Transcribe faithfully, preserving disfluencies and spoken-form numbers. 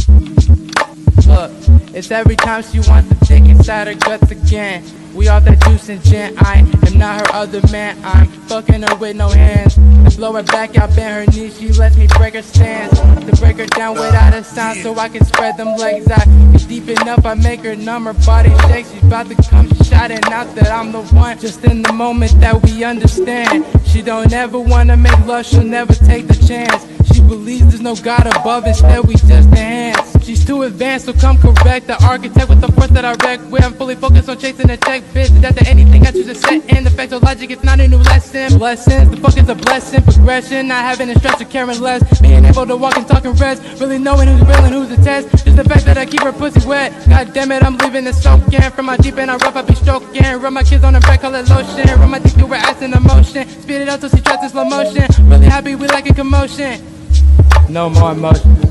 Look, it's every time she wants to dig inside her guts again. We off that juice and gin, I am not her other man. I'm fucking her with no hands. To blow her back, I bend her knees, she lets me break her stance. To break her down without a sound so I can spread them legs out. Get deep enough, I make her numb, her body shakes. She's about to come shouting out that I'm the one. Just in the moment that we understand. She don't ever wanna make love, she'll never take the chance. She believes there's no God above, instead we just enhance. She's too advanced, so come correct. The architect with the force that I wreck with. I'm fully focused on chasing a check, bitch. Is that to anything I choose to set in? The fact of logic, it's not a new lesson. Blessings, the fuck is a blessing. Progression, not having a stress or caring less. Being able to walk and talk and rest. Really knowing who's real and who's a test. Just the fact that I keep her pussy wet. God damn it, I'm leaving it soaking. From my deep and I rough, I be stroking. Rub my kids on the back, call it lotion. Rub my dick through her ass in emotion. Speed it up till she tries in slow motion. Really happy, we like a commotion. No more emotion.